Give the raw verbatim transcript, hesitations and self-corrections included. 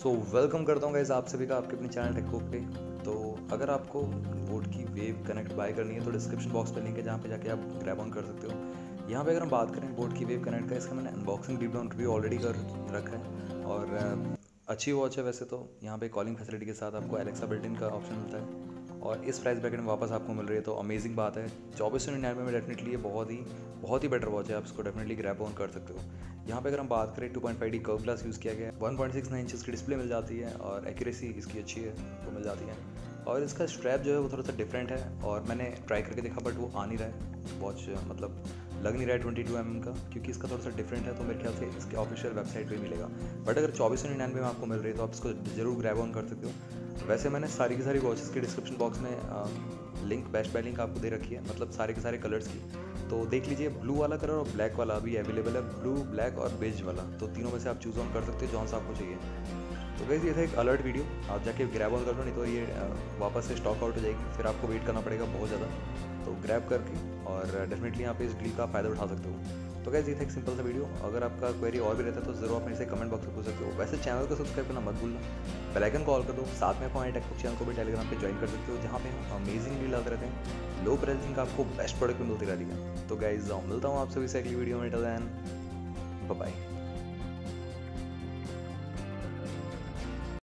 So welcome करता हूँ guys आप सभी का आपके अपने चैनल टेको पे। तो अगर आपको बोट की वेव कनेक्ट बाय करनी है तो डिस्क्रिप्शन बॉक्स पे लिंक है जहाँ पे जाके आप ग्रैब ऑन कर सकते हो। यहाँ पे अगर हम बात करें बोट की वेव कनेक्ट का, इसका मैंने अनबॉक्सिंग रिव्यू ऑलरेडी कर रखा है और अच्छी वॉच है। वैसे तो यहाँ पे कॉलिंग फैसिलिटी के साथ आपको एलेक्सा बिल्ट इन का ऑप्शन मिलता है और इस प्राइस ब्रैकेट में वापस आपको मिल रही है तो अमेजिंग बात है। चौबीस सौ निन्यानवे में डेफिनेटली ये बहुत ही बहुत ही बेटर वॉच है, आप इसको डेफिनेटली ग्रैब ऑन कर सकते हो। यहाँ पे अगर हम बात करें two point five D curve glass use किया गया है, one point six nine inches की डिस्प्ले मिल जाती है और एक्यूरेसी इसकी अच्छी है वो मिल जाती है। और इसका स्ट्रैप जो है वो थोड़ा सा डिफरेंट है और मैंने ट्राई करके देखा बट वो आ नहीं रहा है वॉच, मतलब लग नहीं रहा है ट्वेंटी टू एम एम का, क्योंकि इसका थोड़ा सा डिफरेंट है। तो मेरे ख्याल से इसके ऑफिशियल वेबसाइट पे मिलेगा, बट अगर चौबीस सौ निन्यानवे में आपको मिल रही है तो आप इसको जरूर ग्रैब ऑन कर सकते हो। वैसे मैंने सारी की सारी वॉचेस के डिस्क्रिप्शन बॉक्स में आ, लिंक बेस्ट बाय लिंक आपको दे रखी है, मतलब सारे के सारे कलर्स की। तो देख लीजिए, ब्लू वाला कलर और ब्लैक वाला अभी अवेलेबल है, ब्लू ब्लैक और बेज वाला, तो तीनों में से आप चूज़ ऑन कर सकते हो जौन सा आपको चाहिए। तो गाइस ये था एक अलर्ट वीडियो, आप जाके ग्रैब ऑन कर लो, नहीं तो ये वापस से स्टॉक आउट हो जाएगी, फिर आपको वेट करना पड़ेगा बहुत ज़्यादा। तो ग्रैब करके और डेफिनेटली यहाँ पे इस डील का फ़ायदा उठा सकते हो। तो गाइस ये था एक सिंपल सा वीडियो, अगर आपका क्वेरी और भी रहता है तो ज़रूर आप मेरे से कमेंट बॉक्स में पूछ सकते हो। वैसे चैनल को सब्सक्राइब करना मत भूलना, बेल आइकन कॉल कर दो, साथ में हमारे टेकबुक चैनल को भी टेलीग्राम पे ज्वाइन कर सकते हो जहाँ पे हम अमेजिंग डील आते रहते हैं, लो प्राइसिंग का आपको बेस्ट प्रोडक्ट मिलती रहती है। तो गाइस मिलता हूँ आप सभी से अगली वीडियो में, टिल देन बाय बाय।